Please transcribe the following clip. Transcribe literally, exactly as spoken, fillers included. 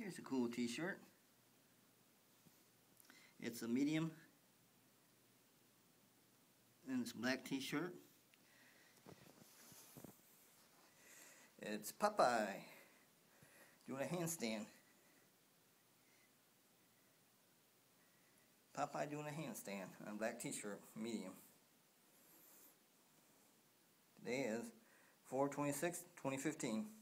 Here's a cool t-shirt. It's a medium, and it's a black t-shirt. It's Popeye doing a handstand. Popeye doing a handstand on a black t-shirt, medium. Today is four twenty-six twenty fifteen.